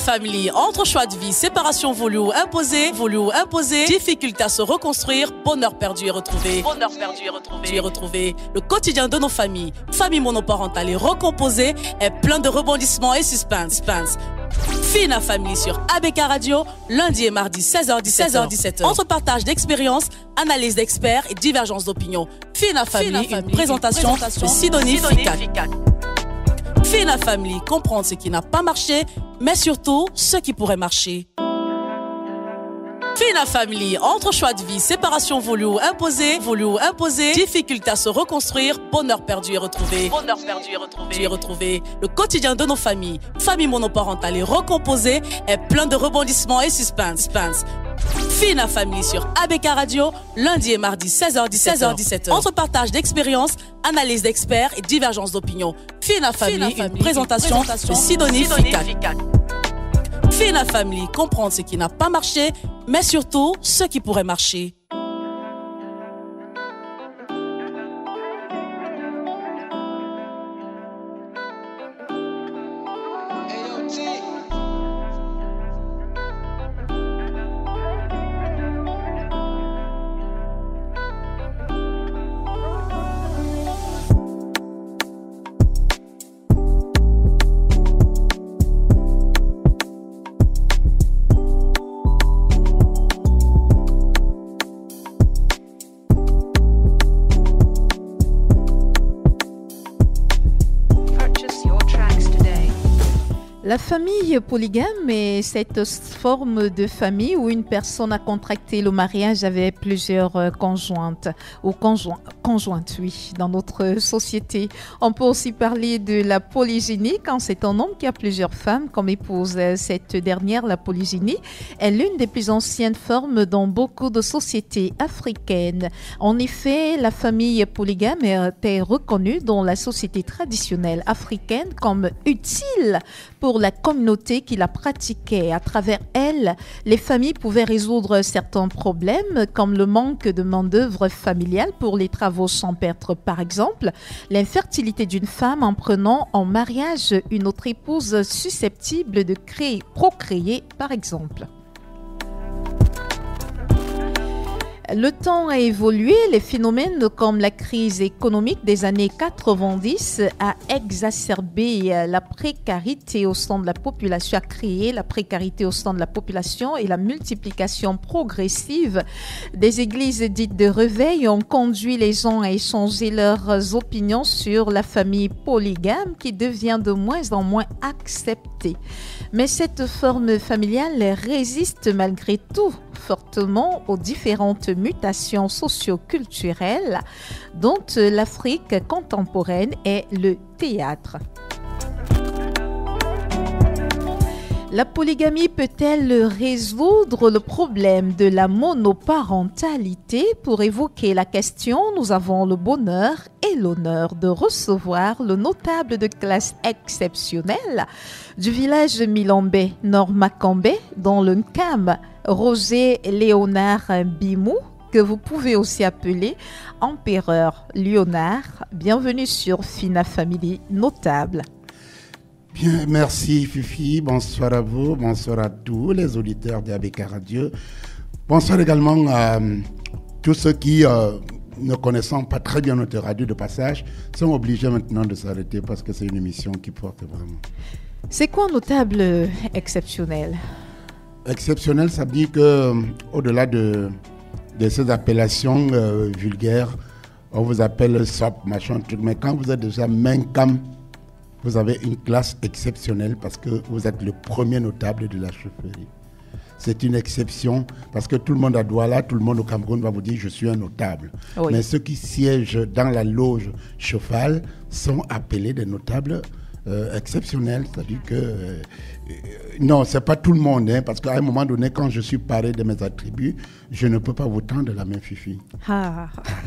Family, entre choix de vie, séparation voulue ou imposée, difficulté à se reconstruire, bonheur perdu et retrouvé. Le quotidien de nos familles, famille monoparentale et recomposée, est plein de rebondissements et suspense. Fina Family sur ABK Radio, lundi et mardi 16h-17h. Entre partage d'expériences, analyse d'experts et divergence d'opinions. Fina Family, une présentation de Sidonie Ficat. Fina Family, comprendre ce qui n'a pas marché, mais surtout ce qui pourrait marcher. Fina Family, entre choix de vie, séparation voulue ou imposée, difficulté à se reconstruire, bonheur perdu et retrouvé. Le quotidien de nos familles, famille monoparentale et recomposée, est plein de rebondissements et suspense. Fina Family sur ABK Radio, lundi et mardi 16h-17h. Entre partage d'expériences, analyse d'experts et divergence d'opinions. Fina Family, une présentation de Sidonie Ficat. Fina Family, comprendre ce qui n'a pas marché, mais surtout ce qui pourrait marcher. La famille polygame est cette forme de famille où une personne a contracté le mariage avec plusieurs conjointes ou conjointes, oui, dans notre société. On peut aussi parler de la polygynie quand c'est un homme qui a plusieurs femmes comme épouse. Cette dernière, la polygynie, est l'une des plus anciennes formes dans beaucoup de sociétés africaines. En effet, la famille polygame était reconnue dans la société traditionnelle africaine comme utile pour la communauté qui la pratiquait. À travers elle, les familles pouvaient résoudre certains problèmes comme le manque de main-d'œuvre familiale pour les travaux champêtres par exemple, l'infertilité d'une femme en prenant en mariage une autre épouse susceptible de procréer par exemple. Le temps a évolué, les phénomènes comme la crise économique des années 90 a exacerbé la précarité au sein de la population, a créé la précarité au sein de la population et la multiplication progressive des églises dites de réveil ont conduit les gens à échanger leurs opinions sur la famille polygame qui devient de moins en moins acceptée. Mais cette forme familiale résiste malgré tout fortement aux différentes mutations socio-culturelles dont l'Afrique contemporaine est le théâtre. La polygamie peut-elle résoudre le problème de la monoparentalité? Pour évoquer la question, nous avons le bonheur et l'honneur de recevoir le notable de classe exceptionnelle du village Milambé, Nord-Makambé, dans le Nkam, Roger Léonard Bimou, que vous pouvez aussi appeler Empereur Léonard. Bienvenue sur Fina Family, notable. Bien, merci Fifi, bonsoir à vous, bonsoir à tous les auditeurs d'ABK Radio. Bonsoir également à tous ceux qui, ne connaissant pas très bien notre radio de passage, sont obligés maintenant de s'arrêter parce que c'est une émission qui porte vraiment. C'est quoi un notable exceptionnel? Exceptionnel, ça dit que au-delà de ces appellations vulgaires, on vous appelle SOP, machin, truc, mais quand vous êtes déjà Menkam, vous avez une classe exceptionnelle parce que vous êtes le premier notable de la chefferie. C'est une exception parce que tout le monde à Douala, tout le monde au Cameroun va vous dire je suis un notable. Oui. Mais ceux qui siègent dans la loge chauffale sont appelés des notables exceptionnels. C'est-à-dire que non, c'est pas tout le monde, hein, parce qu'à un moment donné, quand je suis paré de mes attributs, je ne peux pas vous tendre la main, Fifi. Ah.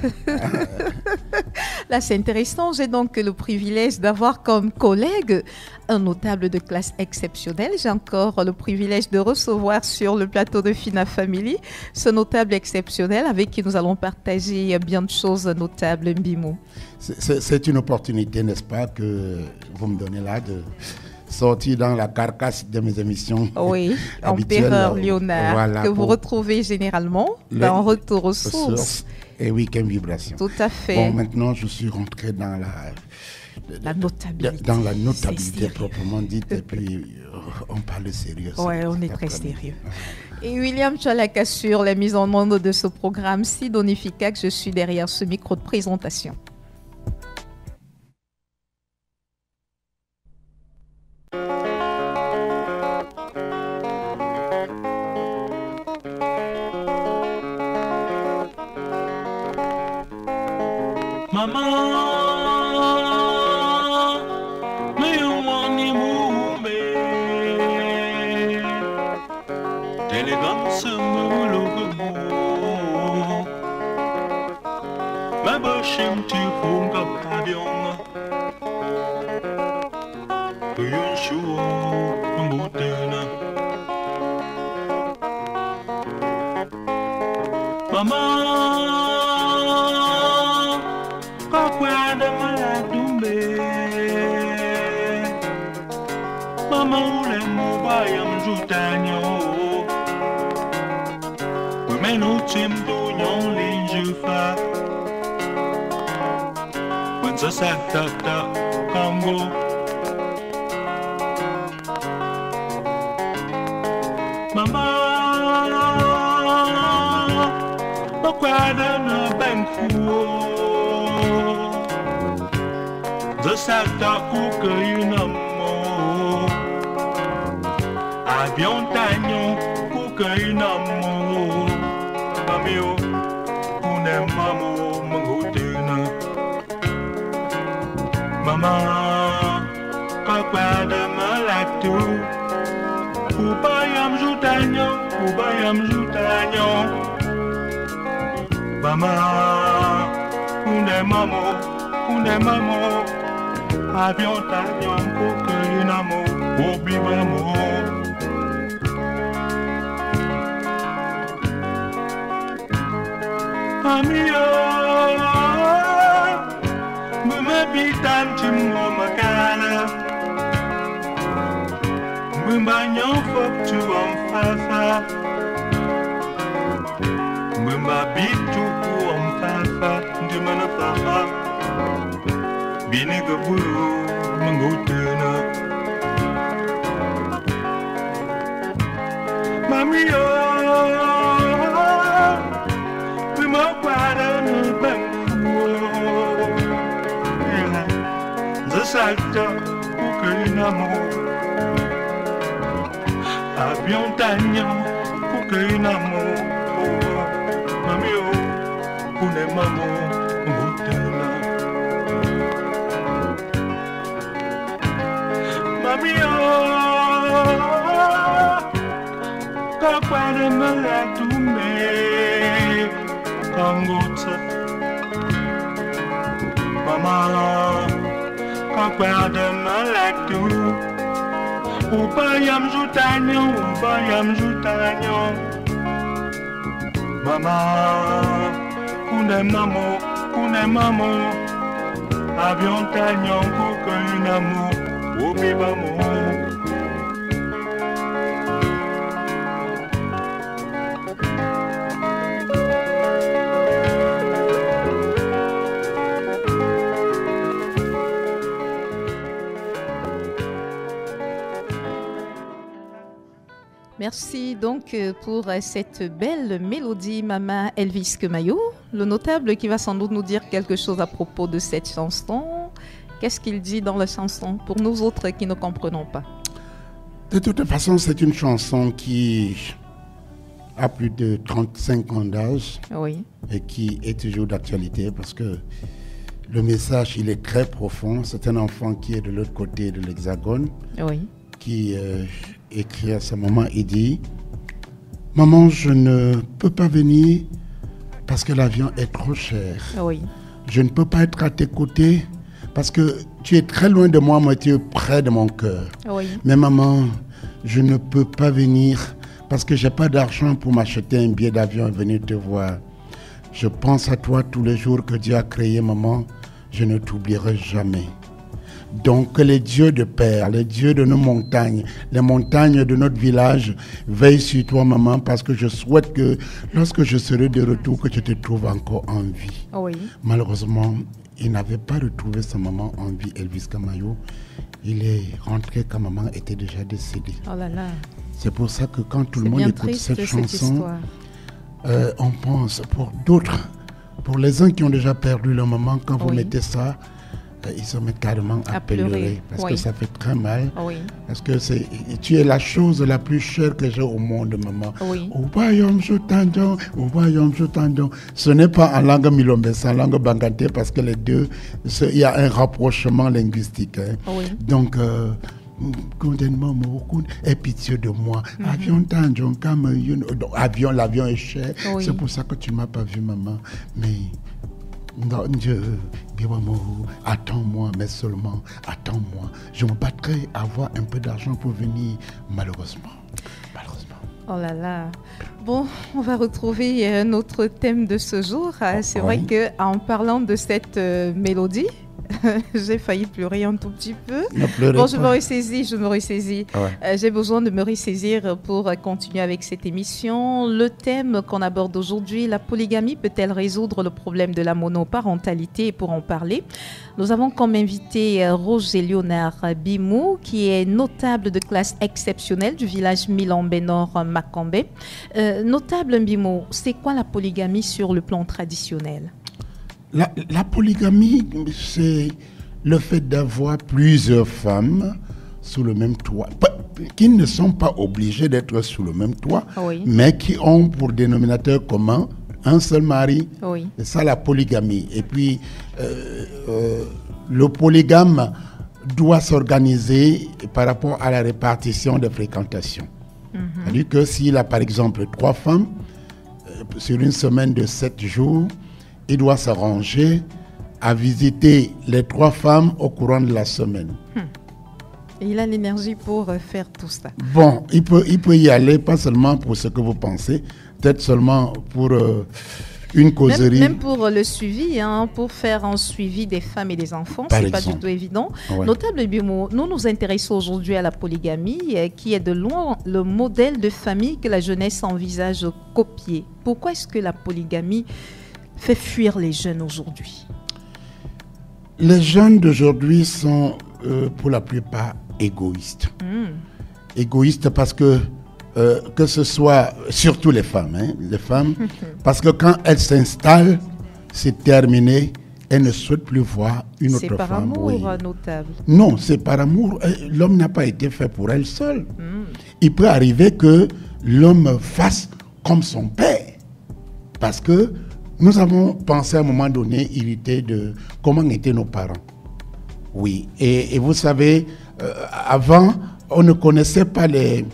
Là, c'est intéressant. J'ai donc le privilège d'avoir comme collègue un notable de classe exceptionnelle. J'ai encore le privilège de recevoir sur le plateau de Fina Family ce notable exceptionnel avec qui nous allons partager bien de choses notables, Mbimou. C'est une opportunité, n'est-ce pas, que vous me donnez là sorti dans la carcasse de mes émissions. Oui, Empereur Léonard, voilà, que vous retrouvez généralement dans Retour aux sources. Et Week-end Vibration. Tout à fait. Bon, maintenant, je suis rentré dans la notabilité. Dans la notabilité proprement dite, et puis on parle sérieux. Oui, on est très sérieux. Et William Tchalak assure la mise en onde de ce programme si donificaque. Je suis derrière ce micro de présentation. Merci donc pour cette belle mélodie, Maman Elvis Kemayo, le notable qui va sans doute nous dire quelque chose à propos de cette chanson. Qu'est-ce qu'il dit dans la chanson pour nous autres qui ne comprenons pas? De toute façon, c'est une chanson qui a plus de 35 ans d'âge, oui, et qui est toujours d'actualité parce que le message, il est très profond. C'est un enfant qui est de l'autre côté de l'Hexagone, oui, qui écrit à ce moment, il dit « Maman, je ne peux pas venir parce que l'avion est trop cher. Oui. Je ne peux pas être à tes côtés parce que tu es très loin de moi, mais tu es près de mon cœur. Oui. Mais maman, je ne peux pas venir parce que je n'ai pas d'argent pour m'acheter un billet d'avion et venir te voir. Je pense à toi tous les jours que Dieu a créé, maman. Je ne t'oublierai jamais. Donc, que les dieux de père, les dieux de nos montagnes, les montagnes de notre village veillent sur toi, maman, parce que je souhaite que lorsque je serai de retour, que je te trouve encore en vie. Oui. Malheureusement, il n'avait pas retrouvé sa maman en vie, Elvis Camayo. Il est rentré quand maman était déjà décédée. Oh là là. C'est pour ça que quand tout le monde écoute triste, cette chanson, on pense pour d'autres, pour les uns qui ont déjà perdu leur maman, quand vous mettez ça, ils se mettent carrément à pleurer parce que ça fait très mal. Oui. Parce que tu es la chose la plus chère que j'ai au monde, maman. Oui. Ce n'est pas en langue milombe, c'est en langue bangante parce que les deux, il y a un rapprochement linguistique. Hein. Oui. Donc, aie pitié de moi. L'avion est cher. Oui. C'est pour ça que tu ne m'as pas vu, maman. Mais non, Dieu, attends-moi, mais seulement attends-moi. Je me battrai à avoir un peu d'argent pour venir, malheureusement. Oh là là. Bon, on va retrouver notre thème de ce jour. C'est vrai qu'en parlant de cette mélodie, j'ai failli pleurer un tout petit peu. Bon, je me ressaisis. Ouais. J'ai besoin de me ressaisir pour continuer avec cette émission. Le thème qu'on aborde aujourd'hui, la polygamie peut-elle résoudre le problème de la monoparentalité? Et pour en parler, nous avons comme invité Roger Léonard Bimou, qui est notable de classe exceptionnelle du village Milambé-Nord-Makambé. Notable Bimou, c'est quoi la polygamie sur le plan traditionnel? La polygamie, c'est le fait d'avoir plusieurs femmes sous le même toit, qui ne sont pas obligées d'être sous le même toit, mais qui ont pour dénominateur commun un seul mari. Oui. C'est ça la polygamie. Et puis, le polygame doit s'organiser par rapport à la répartition des fréquentations. C'est-à-dire que s'il a par exemple 3 femmes, sur une semaine de 7 jours, il doit s'arranger à visiter les 3 femmes au courant de la semaine. Et il a l'énergie pour faire tout ça. Bon, il peut y aller, pas seulement pour ce que vous pensez, peut-être seulement pour une causerie. Même pour le suivi, pour faire un suivi des femmes et des enfants, c'est pas du tout évident. Ouais. Notable Bimou, nous nous intéressons aujourd'hui à la polygamie, qui est de loin le modèle de famille que la jeunesse envisage copier. Pourquoi est-ce que la polygamie fait fuir les jeunes aujourd'hui? Les jeunes d'aujourd'hui sont pour la plupart égoïstes. Égoïstes parce que ce soit, surtout les femmes, parce que quand elles s'installent, c'est terminé, elles ne souhaitent plus voir une autre femme. C'est par amour, notable. Non, c'est par amour. L'homme n'a pas été fait pour elle seule. Il peut arriver que l'homme fasse comme son père. Parce que nous avons pensé à un moment donné, irrité de comment étaient nos parents. Oui, et vous savez, avant, on ne connaissait pas les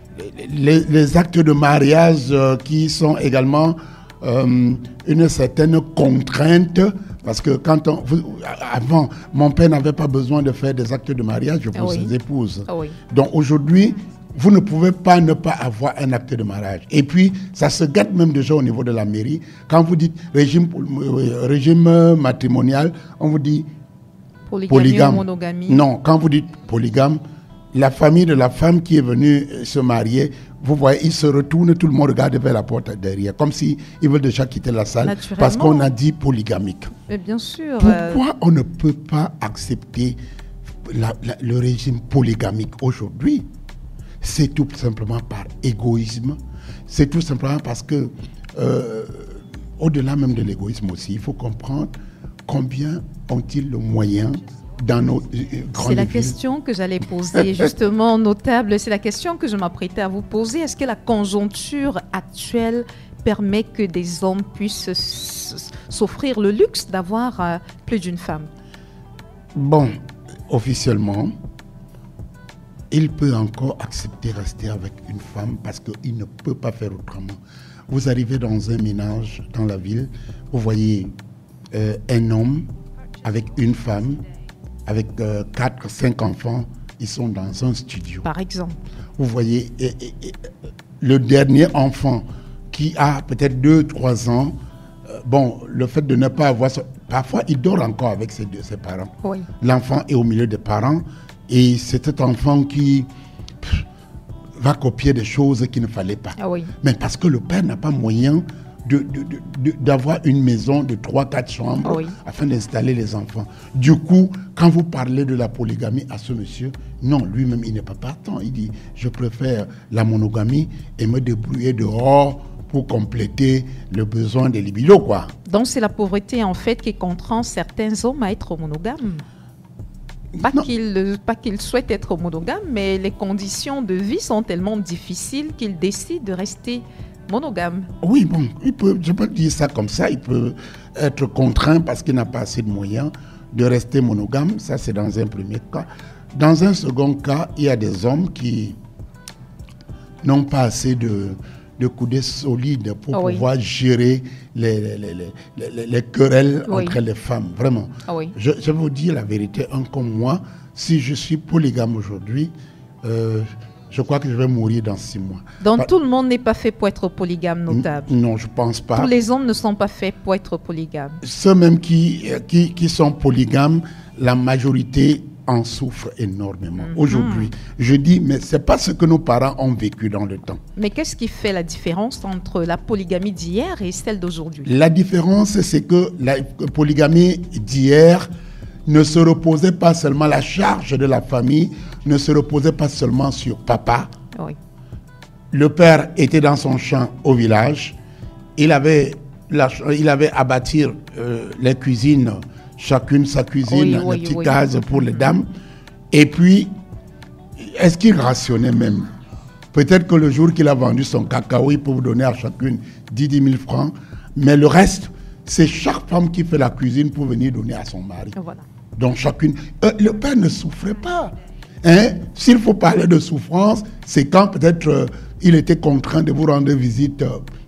actes de mariage qui sont également une certaine contrainte. Parce que avant, mon père n'avait pas besoin de faire des actes de mariage pour ses épouses. Donc aujourd'hui, vous ne pouvez pas ne pas avoir un acte de mariage. Et puis, ça se gâte même déjà au niveau de la mairie. Quand vous dites régime matrimonial, on vous dit polygame. Monogamie. Non, quand vous dites polygame, la famille de la femme qui est venue se marier, vous voyez, ils se retournent, tout le monde regarde vers la porte derrière, comme s'ils veulent déjà quitter la salle, parce qu'on a dit polygamique. Mais bien sûr. Pourquoi on ne peut pas accepter le régime polygamique aujourd'hui? C'est tout simplement par égoïsme. C'est tout simplement parce que, au-delà même de l'égoïsme aussi, il faut comprendre combien ont-ils le moyen dans nos grandes villes. C'est la question que j'allais poser, justement, notable. C'est la question que je m'apprêtais à vous poser. Est-ce que la conjoncture actuelle permet que des hommes puissent s'offrir le luxe d'avoir plus d'une femme? Bon, officiellement, il peut encore accepter de rester avec une femme parce qu'il ne peut pas faire autrement. Vous arrivez dans un ménage dans la ville, vous voyez un homme avec une femme, avec 4, 5 enfants, ils sont dans un studio. Par exemple. Vous voyez le dernier enfant qui a peut-être 2, 3 ans, bon, le fait de ne pas avoir parfois, il dort encore avec ses parents. Oui. L'enfant est au milieu des parents et c'est cet enfant qui va copier des choses qu'il ne fallait pas. Ah oui. Mais parce que le père n'a pas moyen d'avoir une maison de 3-4 chambres afin d'installer les enfants. Du coup, quand vous parlez de la polygamie à ce monsieur, non, lui-même, il n'est pas partant. Il dit, je préfère la monogamie et me débrouiller dehors pour compléter le besoin des libido, quoi. Donc, c'est la pauvreté, en fait, qui contraint certains hommes à être monogames. Pas qu'ils souhaitent être monogames, mais les conditions de vie sont tellement difficiles qu'ils décident de rester monogame. Oui, bon, je peux dire ça comme ça, il peut être contraint parce qu'il n'a pas assez de moyens de rester monogame, ça c'est dans un premier cas. Dans un second cas, il y a des hommes qui n'ont pas assez de coudées solides pour pouvoir gérer les querelles entre les femmes, vraiment. Je vais vous dire la vérité, comme moi, si je suis polygame aujourd'hui, je crois que je vais mourir dans 6 mois. Donc tout le monde n'est pas fait pour être polygame, notable. Non, je ne pense pas. Tous les hommes ne sont pas faits pour être polygames. Ceux même qui sont polygames, la majorité en souffre énormément. Aujourd'hui, je dis, mais ce n'est pas ce que nos parents ont vécu dans le temps. Mais qu'est-ce qui fait la différence entre la polygamie d'hier et celle d'aujourd'hui? La différence, c'est que la polygamie d'hier ne se reposait pas seulement, la charge de la famille ne se reposait pas seulement sur papa. Oui. Le père était dans son champ au village. Il avait à bâtir les cuisines, chacune sa cuisine, une petite case pour les dames. Et puis, est-ce qu'il rationnait même? Peut-être que le jour qu'il a vendu son cacao, il peut vous donner à chacune 10 000 francs. Mais le reste, c'est chaque femme qui fait la cuisine pour venir donner à son mari. Voilà. Donc chacune... le père ne souffrait pas. S'il faut parler de souffrance, c'est quand peut-être il était contraint de vous rendre visite,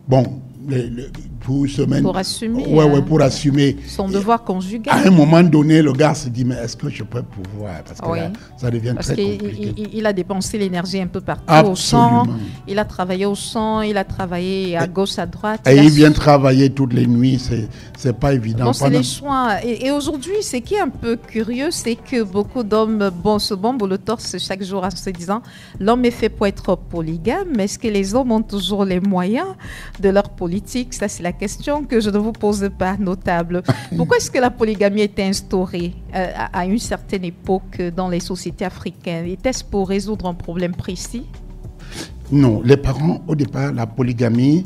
pour une semaine. Pour assumer. Pour assumer. Son devoir conjugal. À un moment donné, le gars se dit, mais est-ce que je peux pouvoir? Parce que là, ça devient très compliqué. Parce qu'il a dépensé l'énergie un peu partout. Absolument. Au champ. Il a travaillé au champ, il a travaillé à gauche, à droite. Et il vient travailler toutes les nuits, c'est pas évident. Bon, c'est les soins. Et aujourd'hui, ce qui est un peu curieux, c'est que beaucoup d'hommes se bombent le torse chaque jour en se disant, l'homme est fait pour être polygame, mais est-ce que les hommes ont toujours les moyens de leur politique? Ça, c'est la question que je ne vous pose pas, notable. Pourquoi est-ce que la polygamie est instaurée à une certaine époque dans les sociétés africaines? Était-ce pour résoudre un problème précis? Non, les parents, au départ, la polygamie,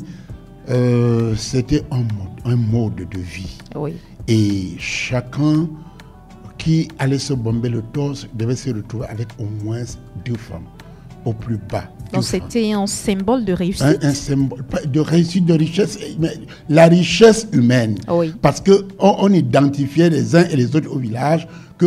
c'était un mode de vie. Oui. Et chacun qui allait se bomber le torse devait se retrouver avec au moins 2 femmes, au plus bas. Donc c'était un symbole de réussite. Un symbole de réussite, de richesse, mais la richesse humaine. Oui. Parce qu'on identifiait les uns et les autres au village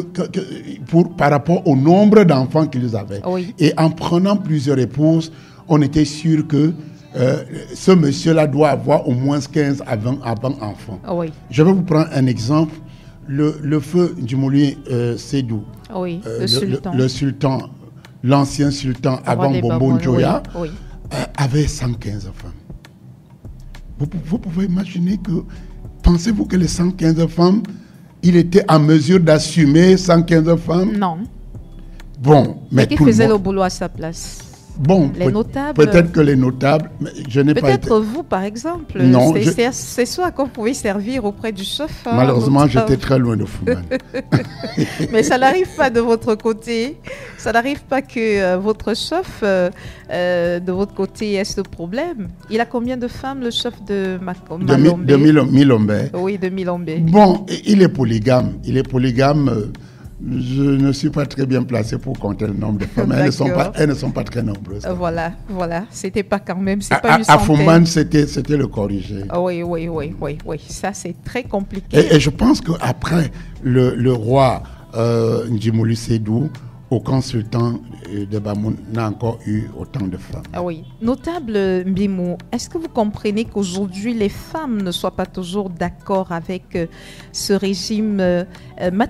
par rapport au nombre d'enfants qu'ils avaient. Oui. Et en prenant plusieurs épouses, on était sûr que ce monsieur-là doit avoir au moins 15 à 20 enfants. Oui. Je vais vous prendre un exemple. Le feu du Moulin Sédou. Oui, le sultan. L'ancien sultan avant Bombo Njoya, avait 115 femmes. Vous pouvez imaginer que, pensez-vous que les 115 femmes, il était en mesure d'assumer 115 femmes? Non. Bon, mais qui faisait le boulot à sa place? Bon, les notables. Peut-être que les notables, mais je n'ai pas été... Peut-être vous, par exemple. Non. C'est ça qu'on pouvait servir auprès du chef. Malheureusement, j'étais très loin de Fouman. Mais ça n'arrive pas de votre côté. Ça n'arrive pas que votre chef, de votre côté, ait ce problème. Il a combien de femmes, le chef de Malombe? De Milombe. Oui, de Milombe. Bon, il est polygame. Je ne suis pas très bien placé pour compter le nombre de femmes. Elles ne sont pas très nombreuses. Voilà. C'était pas quand même, c'est pas une centaine. À Fouman, c'était le corrigé. Oui. Ça, c'est très compliqué. Et je pense qu'après le roi Njimolu Sédou, aucun sultan de Bamoun n'a encore eu autant de femmes. Oui. Notable Mbimou, est-ce que vous comprenez qu'aujourd'hui, les femmes ne soient pas toujours d'accord avec ce régime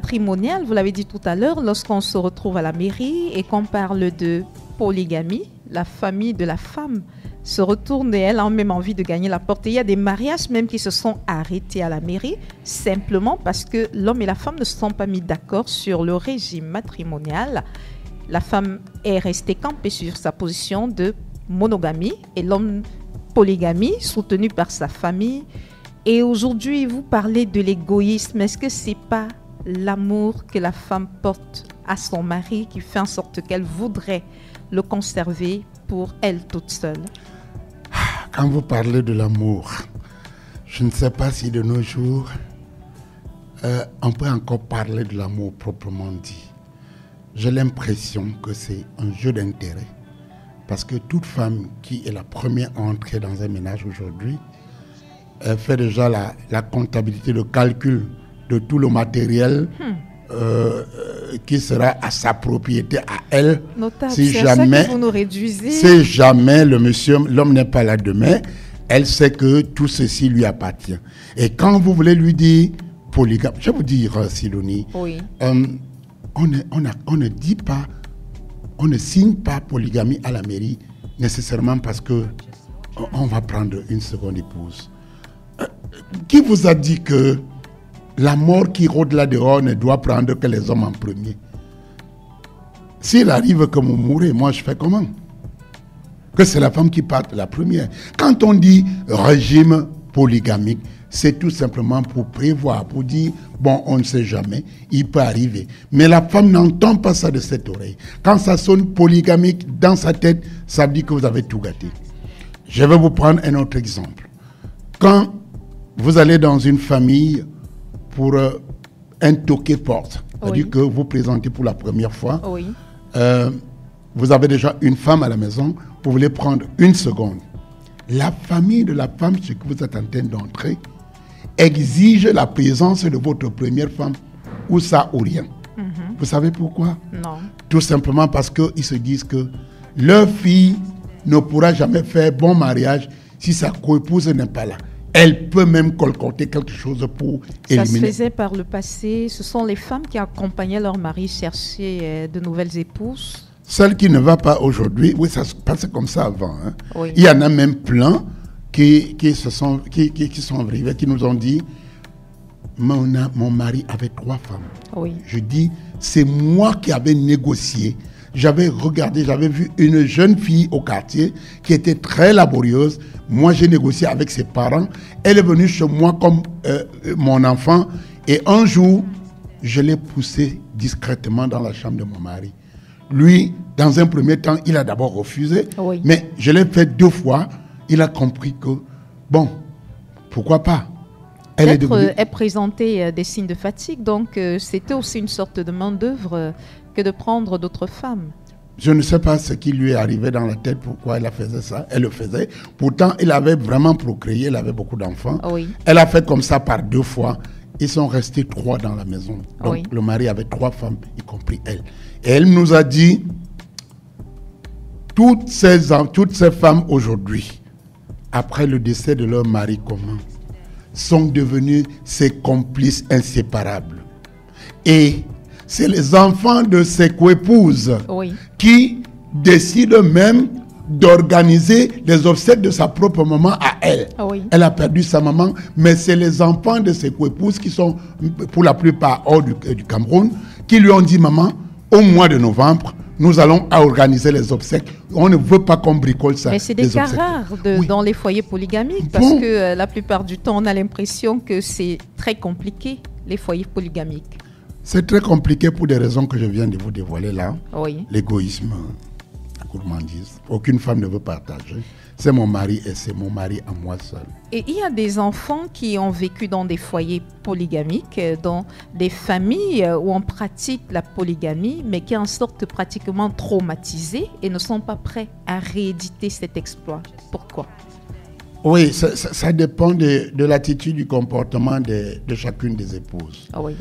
matrimonial? Vous l'avez dit tout à l'heure, lorsqu'on se retrouve à la mairie et qu'on parle de polygamie, la famille de la femme se retourne et elle a même envie de gagner la porte. Et il y a des mariages même qui se sont arrêtés à la mairie simplement parce que l'homme et la femme ne se sont pas mis d'accord sur le régime matrimonial. La femme est restée campée sur sa position de monogamie et l'homme polygamie, soutenu par sa famille. Et aujourd'hui, vous parlez de l'égoïsme. Est-ce que c'est pas l'amour que la femme porte à son mari qui fait en sorte qu'elle voudrait le conserver pour elle toute seule? Quand vous parlez de l'amour, je ne sais pas si de nos jours, on peut encore parler de l'amour proprement dit. J'ai l'impression que c'est un jeu d'intérêt. Parce que toute femme qui est la première à entrer dans un ménage aujourd'hui, elle fait déjà la comptabilité, le calcul de tout le matériel qui sera à sa propriété, à elle. Notable, si c'est jamais, ça que vous nous réduisez. Si jamais l'homme n'est pas là demain, elle sait que tout ceci lui appartient. Et quand vous voulez lui dire polygame, je vais vous dire, Sidonie, Oui. On ne dit pas, on ne signe pas polygamie à la mairie nécessairement parce que on va prendre une seconde épouse. Qui vous a dit que la mort qui rôde là dehors ne doit prendre que les hommes en premier? S'il arrive que vous mourrez, moi je fais comment? Que c'est la femme qui parte la première. Quand on dit régime polygamique, c'est tout simplement pour prévoir, pour dire, bon, on ne sait jamais, il peut arriver. Mais la femme n'entend pas ça de cette oreille. Quand ça sonne polygamique dans sa tête, ça veut dire que vous avez tout gâté. Je vais vous prendre un autre exemple. Quand vous allez dans une famille pour un toquet porte, c'est-à-dire que vous présentez pour la première fois, vous avez déjà une femme à la maison, vous voulez prendre une seconde. La famille de la femme sur qui vous êtes en train d'entrer exige la présence de votre première femme, ou ça ou rien. Vous savez pourquoi? Non. Tout simplement parce qu'ils se disent que leur fille ne pourra jamais faire bon mariage si sa coépouse n'est pas là. Elle peut même colporter quelque chose pour éliminer. Ça se faisait par le passé. Ce sont les femmes qui accompagnaient leur mari chercher de nouvelles épouses. Celle qui ne va pas aujourd'hui, oui, ça se passait comme ça avant. Hein. Oui. Il y en a même plein qui sont arrivés, qui nous ont dit, mon mari avait 3 femmes. Oui. Je dis, c'est moi qui avais négocié. J'avais regardé, j'avais vu une jeune fille au quartier qui était très laborieuse. Moi, j'ai négocié avec ses parents. Elle est venue chez moi comme mon enfant. Et un jour, je l'ai poussée discrètement dans la chambre de mon mari. Lui, dans un premier temps, il a d'abord refusé. Oui. Mais je l'ai fait 2 fois. Il a compris que, bon, pourquoi pas? Elle présentait des signes de fatigue. Donc, c'était aussi une sorte de main-d'œuvre que de prendre d'autres femmes. Je ne sais pas ce qui lui est arrivé dans la tête, pourquoi elle faisait ça. Elle le faisait. Pourtant, il avait vraiment procréé, il avait beaucoup d'enfants. Oui. Elle a fait comme ça par 2 fois. Ils sont restés 3 dans la maison. Donc, Oui. le mari avait 3 femmes, y compris elle. Et elle nous a dit, toutes ces femmes aujourd'hui, après le décès de leur mari commun, sont devenues ses complices inséparables. Et c'est les enfants de ses coépouses qui décident même d'organiser les obsèques de sa propre maman à elle. Elle a perdu sa maman, mais c'est les enfants de ses coépouses qui sont, pour la plupart, hors du Cameroun, qui lui ont dit, maman, au mois de novembre, nous allons organiser les obsèques. On ne veut pas qu'on bricole ça. Mais c'est des cas rares dans les foyers polygamiques, parce que la plupart du temps, on a l'impression que c'est très compliqué, les foyers polygamiques. C'est très compliqué pour des raisons que je viens de vous dévoiler là. Oui. L'égoïsme, la gourmandise. Aucune femme ne veut partager. C'est mon mari et c'est mon mari à moi seul. Et il y a des enfants qui ont vécu dans des foyers polygamiques, dans des familles où on pratique la polygamie, mais qui en sortent pratiquement traumatisés et ne sont pas prêts à rééditer cet exploit. Pourquoi? Oui, ça dépend de l'attitude, du comportement de chacune des épouses. Oui.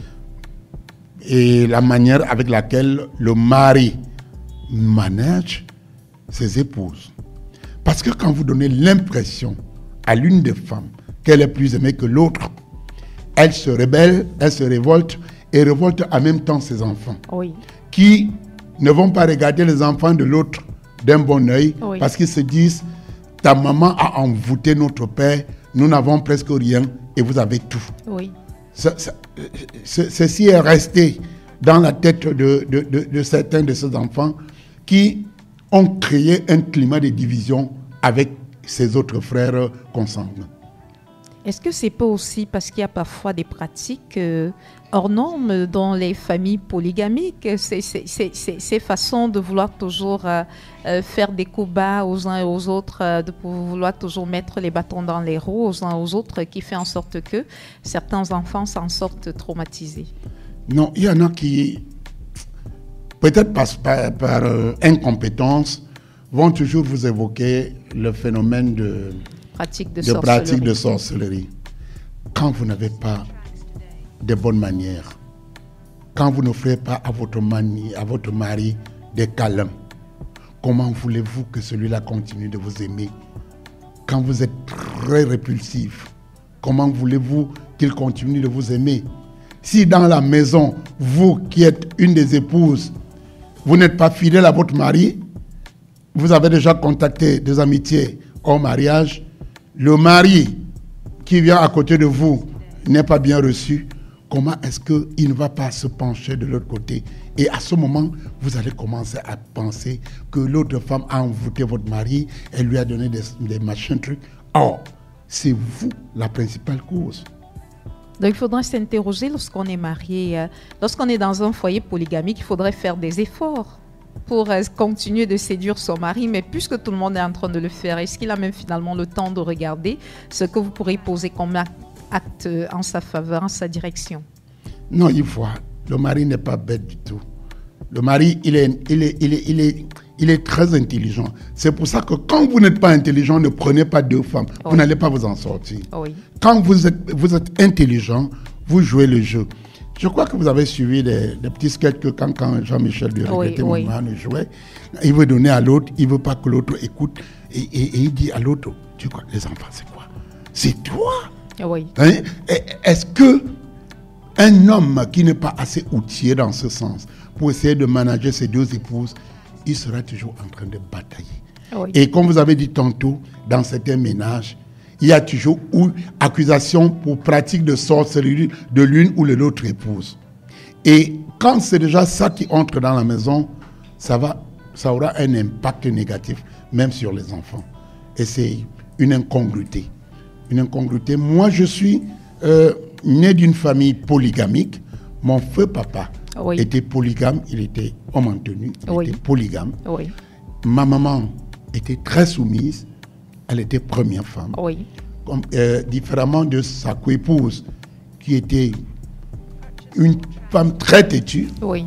Et la manière avec laquelle le mari manage ses épouses. Parce que quand vous donnez l'impression à l'une des femmes qu'elle est plus aimée que l'autre, elle se rebelle, elle se révolte et révolte en même temps ses enfants. Oui. Qui ne vont pas regarder les enfants de l'autre d'un bon œil, Oui. parce qu'ils se disent, ta maman a envoûté notre père, nous n'avons presque rien et vous avez tout. Oui. Ceci est resté dans la tête de certains de ces enfants qui ont créé un climat de division avec ses autres frères consanguins. Est-ce que c'est pas aussi parce qu'il y a parfois des pratiques hors normes dans les familles polygamiques, ces façons de vouloir toujours faire des coups bas aux uns et aux autres, de vouloir toujours mettre les bâtons dans les roues aux uns aux autres, qui fait en sorte que certains enfants s'en sortent traumatisés? Non, il y en a qui, peut-être par incompétence, vont toujours vous évoquer le phénomène de Pratique de sorcellerie. Quand vous n'avez pas de bonnes manières, quand vous n'offrez pas à votre mari des câlins, comment voulez-vous que celui-là continue de vous aimer? Quand vous êtes très répulsif, comment voulez-vous qu'il continue de vous aimer? Si dans la maison, vous qui êtes une des épouses, vous n'êtes pas fidèle à votre mari, vous avez déjà contacté des amitiés hors mariage, le mari qui vient à côté de vous n'est pas bien reçu, comment est-ce qu'il ne va pas se pencher de l'autre côté? Et à ce moment, vous allez commencer à penser que l'autre femme a envoûté votre mari, elle lui a donné des machins, trucs. Or, c'est vous la principale cause. Donc il faudrait s'interroger lorsqu'on est marié, lorsqu'on est dans un foyer polygamique, il faudrait faire des efforts pour continuer de séduire son mari, mais puisque tout le monde est en train de le faire, est-ce qu'il a même finalement le temps de regarder ce que vous pourrez poser comme acte en sa faveur, en sa direction? Non, il voit. Le mari n'est pas bête du tout. Le mari, il est très intelligent. C'est pour ça que quand vous n'êtes pas intelligent, ne prenez pas deux femmes. Oui. Vous n'allez pas vous en sortir. Oui. Quand vous êtes intelligent, vous jouez le jeu. Je crois que vous avez suivi des petits sketchs que quand Jean-Michel de regretter Maman jouait, il veut donner à l'autre, il ne veut pas que l'autre écoute. Et il dit à l'autre, tu crois, les enfants, c'est quoi? C'est toi? Oui. Hein? Est-ce que un homme qui n'est pas assez outillé dans ce sens pour essayer de manager ses deux épouses, il sera toujours en train de batailler. Oui. Et comme vous avez dit tantôt, dans certains ménages, il y a toujours accusation pour pratique de sorcellerie de l'une ou de l'autre épouse. Et quand c'est déjà ça qui entre dans la maison, ça aura un impact négatif, même sur les enfants. Et c'est une incongruité. Une incongruité. Moi, je suis né d'une famille polygamique. Mon feu papa était polygame, il était homme en tenue, il était polygame. Oui. Ma maman était très soumise. Elle était première femme. Oui. Différemment de sa coépouse, qui était une femme très têtue. Oui.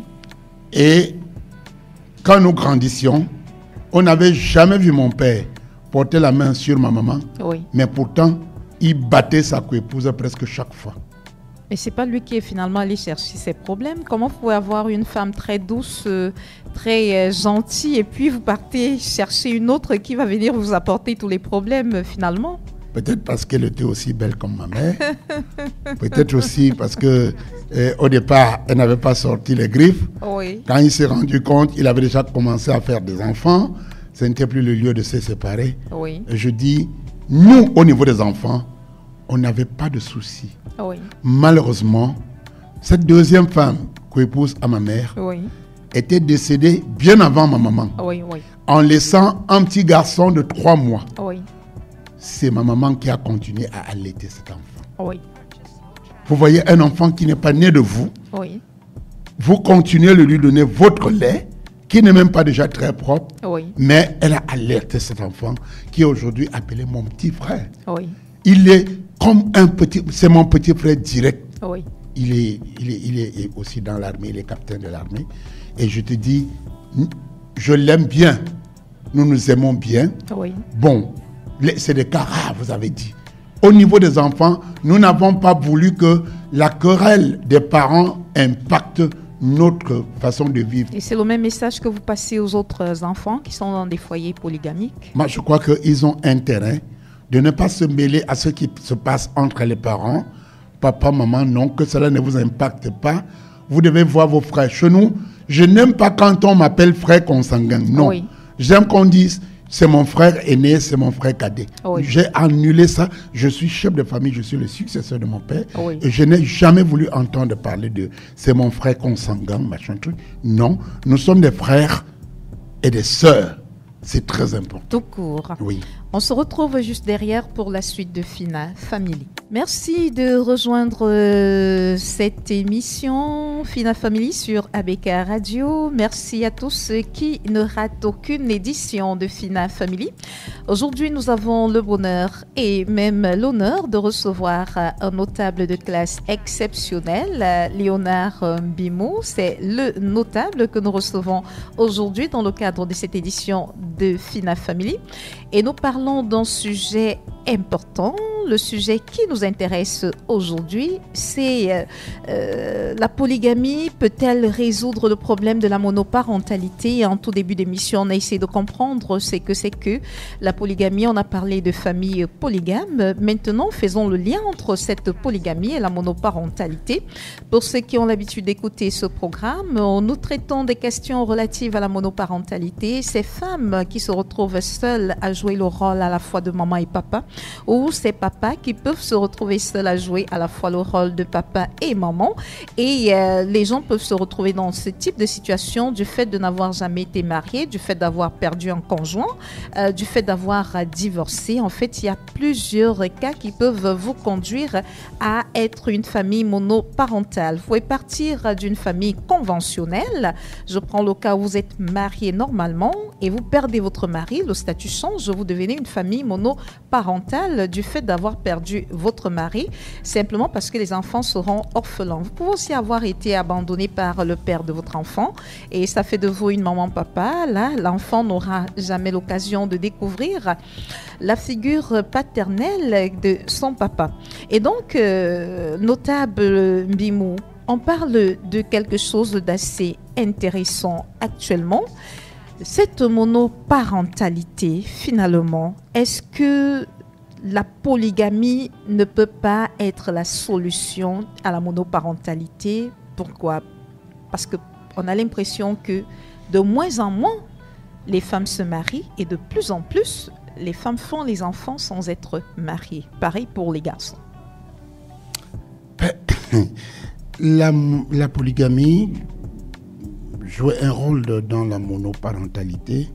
Et quand nous grandissions, on n'avait jamais vu mon père porter la main sur ma maman. Oui. Mais pourtant, il battait sa coépouse presque chaque fois. Mais ce n'est pas lui qui est finalement allé chercher ses problèmes. Comment vous pouvez avoir une femme très douce, très gentille, et puis vous partez chercher une autre qui va venir vous apporter tous les problèmes finalement? Peut-être parce qu'elle était aussi belle comme ma mère. Peut-être aussi parce que au départ, elle n'avait pas sorti les griffes. Oui. Quand il s'est rendu compte, il avait déjà commencé à faire des enfants. Ce n'était plus le lieu de se séparer. Oui. Et je dis, nous, au niveau des enfants, on n'avait pas de soucis. Oui. Malheureusement, cette deuxième femme, coépouse à ma mère, était décédée bien avant ma maman, en laissant un petit garçon de 3 mois. Oui. C'est ma maman qui a continué à allaiter cet enfant. Oui. Vous voyez un enfant qui n'est pas né de vous, vous continuez de lui donner votre lait, qui n'est même pas déjà très propre, mais elle a allaité cet enfant, qui est aujourd'hui appelé mon petit frère. Oui. Il est comme c'est mon petit frère direct. Oui. Il est aussi dans l'armée, il est capitaine de l'armée. Et je te dis, je l'aime bien. Nous nous aimons bien. Oui. Bon, c'est des cas rares, vous avez dit. Au niveau des enfants, nous n'avons pas voulu que la querelle des parents impacte notre façon de vivre. Et c'est le même message que vous passez aux autres enfants qui sont dans des foyers polygamiques? Moi, je crois qu'ils ont intérêt de ne pas se mêler à ce qui se passe entre les parents, papa, maman, non, que cela ne vous impacte pas. Vous devez voir vos frères. Chez nous, je n'aime pas quand on m'appelle frère consanguin. Non. Oui. J'aime qu'on dise, c'est mon frère aîné, c'est mon frère cadet. Oui. J'ai annulé ça. Je suis chef de famille, je suis le successeur de mon père. Oui. Et je n'ai jamais voulu entendre parler de c'est mon frère consanguin, machin truc. Non, nous sommes des frères et des sœurs. C'est très important. Tout court. Oui. On se retrouve juste derrière pour la suite de Fina Family. Merci de rejoindre cette émission Fina Family sur ABK Radio. Merci à tous ceux qui ne ratent aucune édition de Fina Family. Aujourd'hui, nous avons le bonheur et même l'honneur de recevoir un notable de classe exceptionnelle, Léonard Mbimou. C'est le notable que nous recevons aujourd'hui dans le cadre de cette édition de Fina Family. Et nous parlons d'un sujet important. Le sujet qui nous intéresse aujourd'hui, c'est la polygamie. Peut-elle résoudre le problème de la monoparentalité? Et en tout début d'émission, on a essayé de comprendre ce que c'est que la polygamie. On a parlé de famille polygame. Maintenant, faisons le lien entre cette polygamie et la monoparentalité. Pour ceux qui ont l'habitude d'écouter ce programme, nous traitons des questions relatives à la monoparentalité. Ces femmes qui se retrouvent seules à jouer le rôle à la fois de maman et papa, ou ces papas qui peuvent se retrouver seuls à jouer à la fois le rôle de papa et maman. Et les gens peuvent se retrouver dans ce type de situation du fait de n'avoir jamais été mariés, du fait d'avoir perdu un conjoint, du fait d'avoir divorcé. En fait, il y a plusieurs cas qui peuvent vous conduire à être une famille monoparentale. Vous pouvez partir d'une famille conventionnelle. Je prends le cas où vous êtes marié normalement et vous perdez votre mari, le statut change, vous devenez une famille monoparentale du fait d'avoir perdu votre mari, simplement parce que les enfants seront orphelins. Vous pouvez aussi avoir été abandonné par le père de votre enfant et ça fait de vous une maman-papa. Là, l'enfant n'aura jamais l'occasion de découvrir la figure paternelle de son papa. Et donc, notable Mbimou, on parle de quelque chose d'assez intéressant actuellement. Cette monoparentalité, finalement, est-ce que la polygamie ne peut pas être la solution à la monoparentalité? Pourquoi? Parce qu'on a l'impression que de moins en moins, les femmes se marient et de plus en plus, les femmes font les enfants sans être mariées. Pareil pour les garçons. La polygamie jouer un rôle dans la monoparentalité,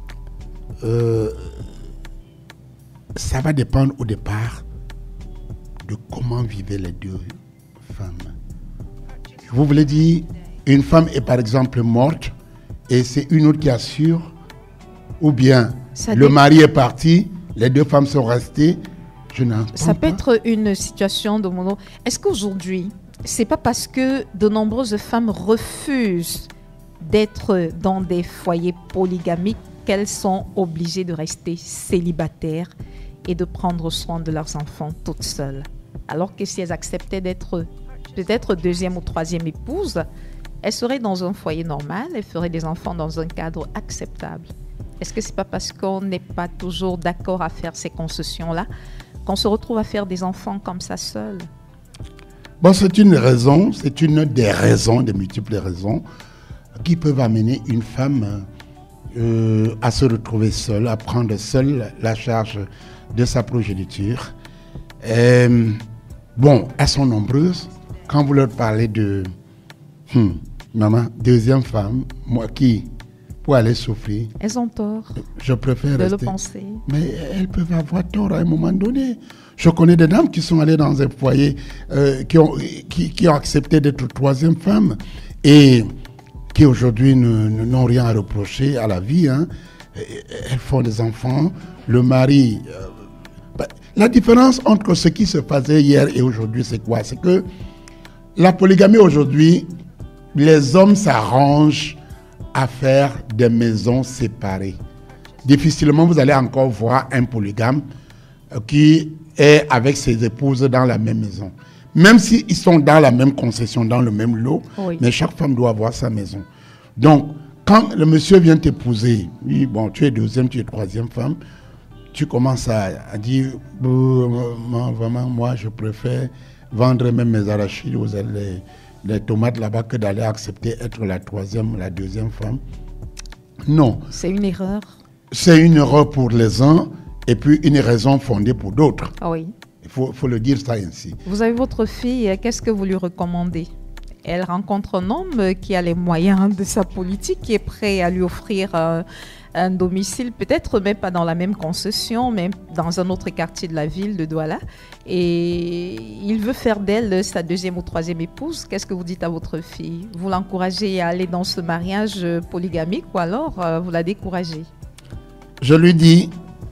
ça va dépendre au départ de comment vivaient les deux femmes. Vous voulez dire, une femme est par exemple morte et c'est une autre qui assure, ou bien le mari est parti, les deux femmes sont restées. Ça peut être une situation de mono. Est-ce qu'aujourd'hui, c'est pas parce que de nombreuses femmes refusent d'être dans des foyers polygamiques qu'elles sont obligées de rester célibataires et de prendre soin de leurs enfants toutes seules? Alors que si elles acceptaient d'être peut-être deuxième ou troisième épouse, elles seraient dans un foyer normal, elles feraient des enfants dans un cadre acceptable. Est-ce que c'est pas parce qu'on n'est pas toujours d'accord à faire ces concessions-là qu'on se retrouve à faire des enfants comme ça seuls? Bon, c'est une raison, c'est une des raisons, des multiples raisons qui peuvent amener une femme à se retrouver seule, à prendre seule la charge de sa progéniture. Bon, elles sont nombreuses. Quand vous leur parlez de maman, deuxième femme, moi qui, pour aller souffrir. Elles ont tort. Je préfère de rester. le penser. Mais elles peuvent avoir tort à un moment donné. Je connais des dames qui sont allées dans un foyer, qui ont accepté d'être troisième femme et qui aujourd'hui n'ont rien à reprocher à la vie. Hein. Elles font des enfants. Le mari... la différence entre ce qui se faisait hier et aujourd'hui, c'est quoi? C'est que la polygamie aujourd'hui, les hommes s'arrangent à faire des maisons séparées. Difficilement, vous allez encore voir un polygame qui est avec ses épouses dans la même maison. Même s'ils sont dans la même concession, dans le même lot, oui. Mais chaque femme doit avoir sa maison. Donc, quand le monsieur vient t'épouser, oui, bon, tu es deuxième, tu es troisième femme, tu commences à dire, vraiment, moi, je préfère vendre même mes arachides aux les tomates là-bas que d'aller accepter être la troisième ou la deuxième femme. Non. C'est une erreur. c'est une erreur pour les uns et puis une raison fondée pour d'autres. Oui. Il faut le dire ça ainsi. Vous avez votre fille, qu'est-ce que vous lui recommandez? Elle rencontre un homme qui a les moyens de sa politique, qui est prêt à lui offrir un domicile, peut-être même pas dans la même concession, mais dans un autre quartier de la ville de Douala. Et il veut faire d'elle sa deuxième ou troisième épouse. Qu'est-ce que vous dites à votre fille? Vous l'encouragez à aller dans ce mariage polygamique ou alors vous la découragez? Je lui dis,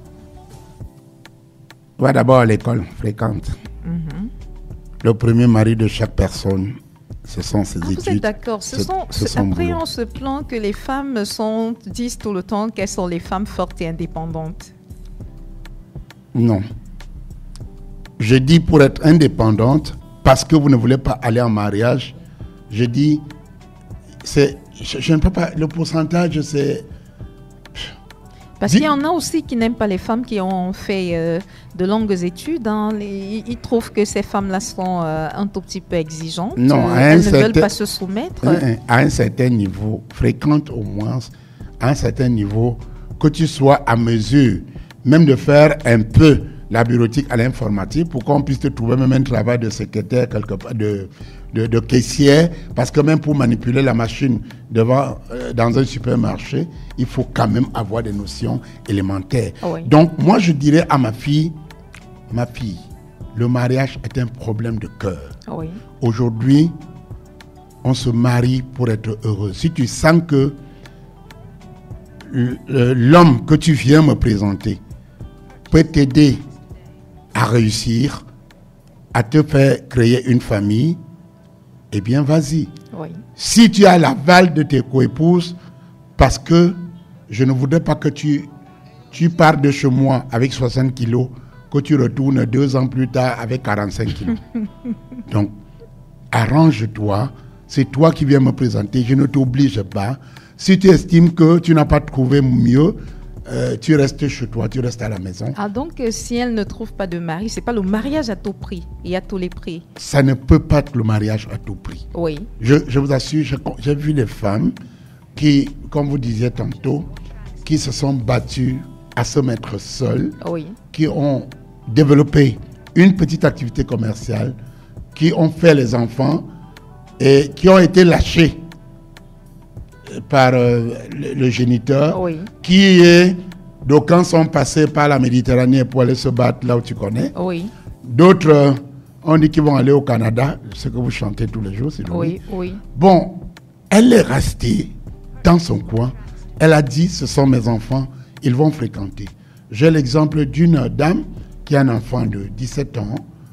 va d'abord à l'école, fréquente. Le premier mari de chaque personne, ce sont ses études. Vous êtes d'accord. Après, on se plaint que les femmes disent tout le temps qu'elles sont les femmes fortes et indépendantes. Non. Je dis pour être indépendante, parce que vous ne voulez pas aller en mariage, je dis, je ne peux pas, le pourcentage, c'est... Parce qu'il y en a aussi qui n'aiment pas les femmes qui ont fait de longues études. Hein. Ils trouvent que ces femmes-là sont un tout petit peu exigeantes. Non, elles ne veulent pas se soumettre. À un certain niveau, fréquente au moins, à un certain niveau, que tu sois à mesure, même de faire un peu la bureautique à l'informatique pour qu'on puisse te trouver même un travail de secrétaire, quelque part, de caissière, parce que même pour manipuler la machine dans un supermarché, il faut quand même avoir des notions élémentaires. Oui. Donc, moi, je dirais à ma fille, le mariage est un problème de cœur. Oui. Aujourd'hui, on se marie pour être heureux. Si tu sens que l'homme que tu viens me présenter peut t'aider à réussir, à te faire créer une famille, eh bien, vas-y. Oui. Si tu as l'aval de tes coépouses, parce que je ne voudrais pas que tu pars de chez moi avec 60 kilos, que tu retournes 2 ans plus tard avec 45 kilos. Donc, arrange-toi. C'est toi qui viens me présenter. Je ne t'oblige pas. Si tu estimes que tu n'as pas trouvé mieux, tu restes chez toi, tu restes à la maison. Ah, donc, si elle ne trouve pas de mari, c'est pas le mariage à tout prix et à tous les prix. Ça ne peut pas être le mariage à tout prix. Oui. Je vous assure, j'ai vu des femmes qui, comme vous disiez tantôt, qui se sont battues à se mettre seules, Oui. qui ont développé une petite activité commerciale, qui ont fait les enfants et qui ont été lâchées par le géniteur, Oui. qui est... D'aucuns sont passés par la Méditerranée pour aller se battre là où tu connais. Oui. D'autres, on dit qu'ils vont aller au Canada, ce que vous chantez tous les jours. Oui, oui. Bon, elle est restée dans son coin. Elle a dit, ce sont mes enfants, ils vont fréquenter. J'ai l'exemple d'une dame qui a un enfant de 17 ans,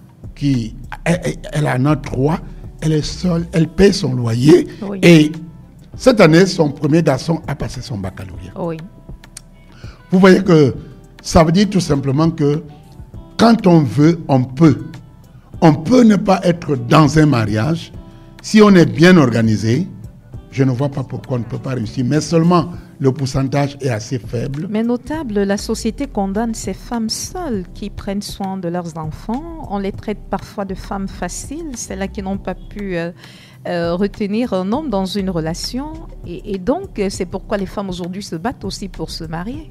elle en a 3, elle est seule, elle paie son loyer. Oui. Et cette année, son premier garçon a passé son baccalauréat. Oui. Vous voyez que ça veut dire tout simplement que quand on veut, on peut. On peut ne pas être dans un mariage. Si on est bien organisé, je ne vois pas pourquoi on ne peut pas réussir. Mais seulement le pourcentage est assez faible. Mais notable, la société condamne ces femmes seules qui prennent soin de leurs enfants. On les traite parfois de femmes faciles, celles-là qui n'ont pas pu retenir un homme dans une relation. Et donc, c'est pourquoi les femmes aujourd'hui se battent aussi pour se marier.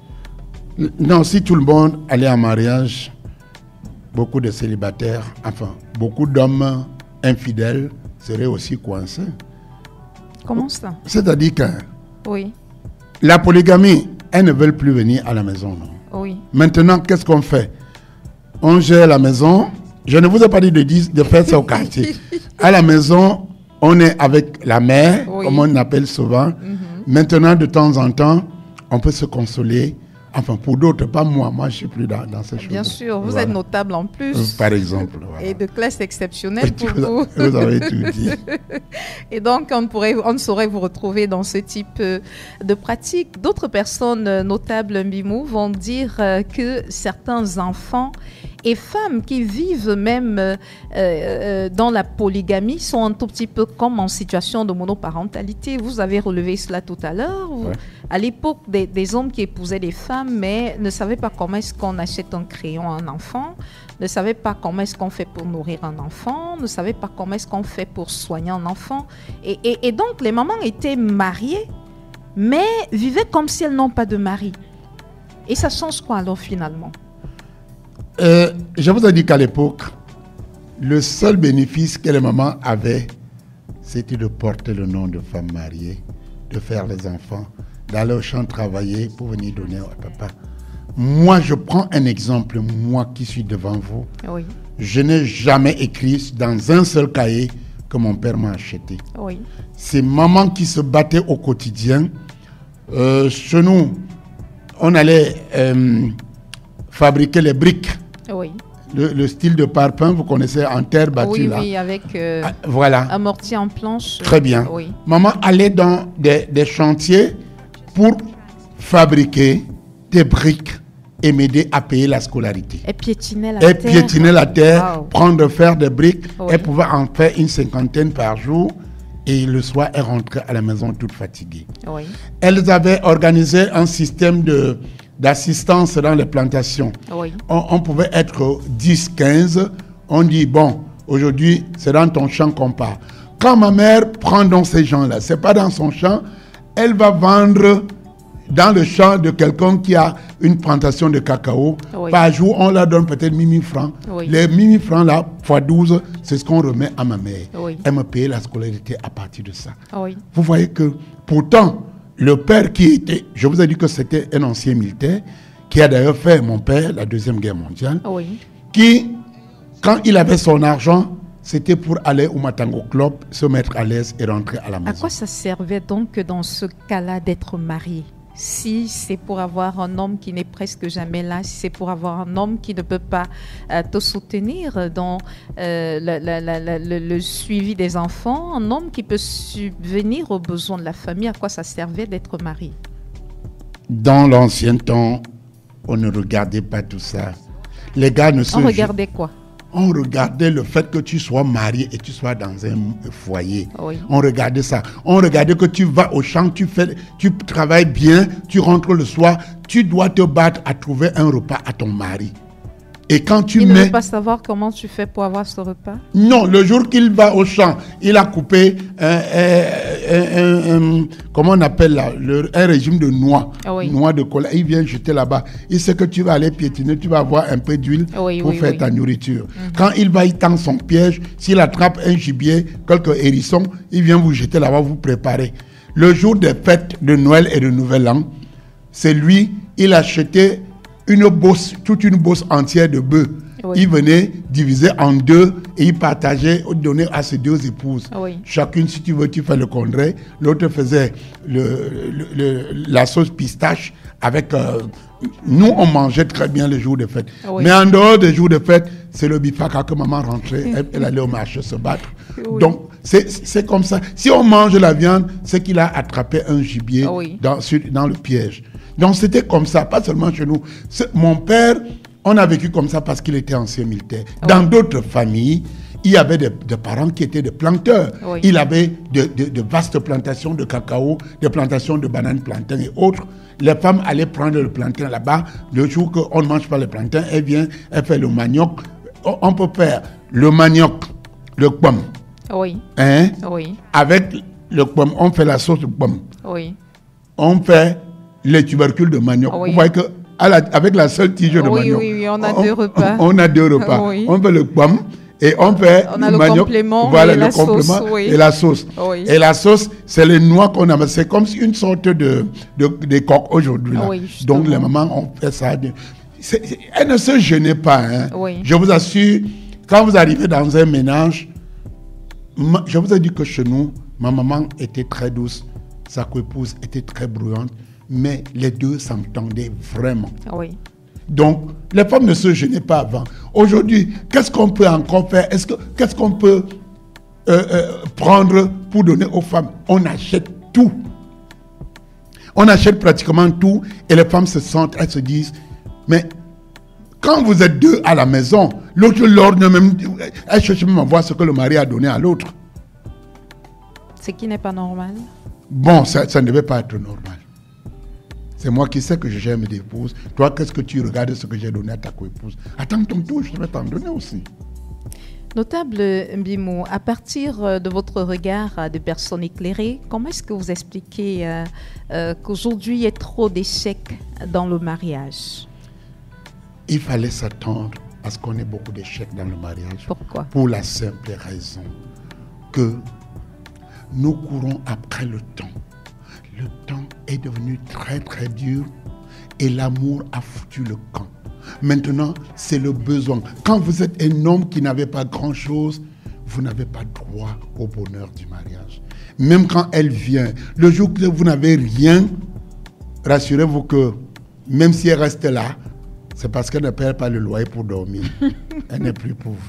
Non, si tout le monde allait en mariage, beaucoup de célibataires, enfin, beaucoup d'hommes infidèles seraient aussi coincés. Comment ça? C'est-à-dire que Oui. la polygamie, elles ne veulent plus venir à la maison. Non. Oui. Maintenant, qu'est-ce qu'on fait? On gère la maison. Je ne vous ai pas dit de faire ça au quartier. À la maison, on est avec la mère, Oui. comme on appelle souvent. Maintenant, de temps en temps, on peut se consoler. Enfin, pour d'autres, pas moi. Moi, je ne suis plus dans ces choses. Bien sûr, vous Voilà. êtes notable en plus. Par exemple. Voilà. Et de classe exceptionnelle pour vous. Vous avez tout dit. Et donc, on ne saurait vous retrouver dans ce type de pratique. D'autres personnes notables, Mbimou, vont dire que certains enfants et femmes qui vivent même dans la polygamie sont un tout petit peu comme en situation de monoparentalité. Vous avez relevé cela tout à l'heure. Ouais. À l'époque, des hommes qui épousaient des femmes, mais ne savaient pas comment est-ce qu'on achète un crayon à un enfant, ne savaient pas comment est-ce qu'on fait pour nourrir un enfant, ne savaient pas comment est-ce qu'on fait pour soigner un enfant. Et donc, les mamans étaient mariées, mais vivaient comme si elles n'ont pas de mari. Et ça change quoi alors finalement? Je vous ai dit qu'à l'époque, le seul bénéfice que les mamans avaient, c'était de porter le nom de femme mariée, de faire les enfants, d'aller au champ travailler pour venir donner au papa. Moi, je prends un exemple, moi qui suis devant vous. Oui. Je n'ai jamais écrit dans un seul cahier que mon père m'a acheté. Oui. C'est maman qui se battait au quotidien. Chez nous, on allait fabriquer les briques. Oui. Le style de parpaing, vous connaissez, en terre battue. Oui, là. oui, avec voilà. amorti en planche. Très bien. Oui. Maman allait dans des chantiers pour fabriquer des briques et m'aider à payer la scolarité. Et piétiner la Elle terre. piétinait la terre, Wow. faire des briques. Oui. Elle pouvait en faire une 50aine par jour. Et le soir, elle rentrait à la maison toute fatiguée. Oui. Elles avaient organisé un système d'assistance dans les plantations. Oui. On pouvait être 10, 15. On dit, bon, aujourd'hui, c'est dans ton champ qu'on part. Quand ma mère prend dans ces gens-là, c'est pas dans son champ, elle va vendre dans le champ de quelqu'un qui a une plantation de cacao. Oui. Par jour, on leur donne peut-être 1000 francs. Oui. Les 1000 francs là, fois 12, c'est ce qu'on remet à ma mère. Oui. Elle me payait la scolarité à partir de ça. Oui. Vous voyez que, pourtant, le père qui était, je vous ai dit que c'était un ancien militaire, qui a d'ailleurs fait mon père la Deuxième Guerre mondiale, Oui. qui, quand il avait son argent, c'était pour aller au Matango Club, se mettre à l'aise et rentrer à la À maison. quoi ça servait donc dans ce cas-là d'être marié? Si c'est pour avoir un homme qui n'est presque jamais là, si c'est pour avoir un homme qui ne peut pas te soutenir dans le suivi des enfants, un homme qui peut subvenir aux besoins de la famille, à quoi ça servait d'être marié? Dans l'ancien temps, on ne regardait pas tout ça. Les gars ne se... On regardait quoi? On regardait le fait que tu sois marié et tu sois dans un foyer. Oui. On regardait ça. On regardait que tu vas au champ, tu travailles bien, tu rentres le soir, tu dois te battre à trouver un repas à ton mari. Et quand tu Il ne mets... veut pas savoir comment tu fais pour avoir ce repas? Non, le jour qu'il va au champ, il a coupé comment on appelle là, un régime de noix, Oui. noix de cola. Il vient jeter là-bas. Il sait que tu vas aller piétiner, tu vas avoir un peu d'huile Oui, pour oui, faire oui. ta nourriture. Quand il va, il tend son piège. S'il attrape un gibier, quelques hérissons, il vient vous jeter là-bas, vous préparer. Le jour des fêtes de Noël et de Nouvel An, c'est lui, il achetait toute une bosse entière de bœuf. Oui. Il venait diviser en deux et il partageait, donnait à ses deux épouses. Oui. Chacune, si tu veux, tu fais le contraire. L'autre faisait la sauce pistache avec... nous, on mangeait très bien les jours de fête. Oui. Mais en dehors des jours de fête, c'est le bifaka que maman rentrait. Elle allait au marché se battre. Oui. Donc, c'est comme ça. Si on mange la viande, c'est qu'il a attrapé un gibier Oui. dans le piège. Donc, c'était comme ça, pas seulement chez nous. Mon père, on a vécu comme ça parce qu'il était ancien militaire. Dans d'autres familles, il y avait des parents qui étaient des planteurs. Oui. Il avait de vastes plantations de cacao, des plantations de bananes, plantains et autres. Les femmes allaient prendre le plantain là-bas. Le jour qu'on ne mange pas le plantain, elle vient, elle fait le manioc. On peut faire le manioc, le pomme. Oui. Hein? Oui. Avec le pomme, on fait la sauce de pomme. Oui. On fait les tubercules de manioc. Oui. Vous voyez que avec la seule tige de Oui, manioc, oui, on a deux repas. On a deux repas. Oui. On fait le pomme et on fait On a le manioc. complément Voilà, et le la complément sauce, oui. et la sauce. Oui. Et la sauce, c'est les noix qu'on a. C'est comme une sorte de coque aujourd'hui. Là. Oui, justement. Donc les mamans ont fait ça. Elles ne se gênaient pas. Hein. Oui. Je vous assure, quand vous arrivez dans un ménage, je vous ai dit que chez nous, ma maman était très douce, sa coépouse était très bruyante, mais les deux s'entendaient vraiment. Oui. Donc, les femmes ne se gênaient pas avant. Aujourd'hui, qu'est-ce qu'on peut encore faire? Qu'est-ce qu'on peut prendre pour donner aux femmes? On achète tout. On achète pratiquement tout et les femmes se sentent, elles se disent, mais quand vous êtes deux à la maison, l'autre lorgne même, elle cherche même à voir ce que le mari a donné à l'autre. Ce qui n'est pas normal. Bon, ça ne devait pas être normal. C'est moi qui sais que j'aime mes épouses. Toi, qu'est-ce que tu regardes ce que j'ai donné à ta coépouse? Attends ton tour, je vais t'en donner aussi. Notable Mbimou, à partir de votre regard de personne éclairée, comment est-ce que vous expliquez qu'aujourd'hui il y a trop d'échecs dans le mariage? Il fallait s'attendre à ce qu'on ait beaucoup d'échecs dans le mariage. Pourquoi? Pour la simple raison que nous courons après le temps. Le temps est devenu très très dur et l'amour a foutu le camp. Maintenant, c'est le besoin. Quand vous êtes un homme qui n'avait pas grand-chose, vous n'avez pas droit au bonheur du mariage. Même quand elle vient, le jour que vous n'avez rien, rassurez-vous que même si elle reste là, c'est parce qu'elle ne paie pas le loyer pour dormir. Elle n'est plus pauvre.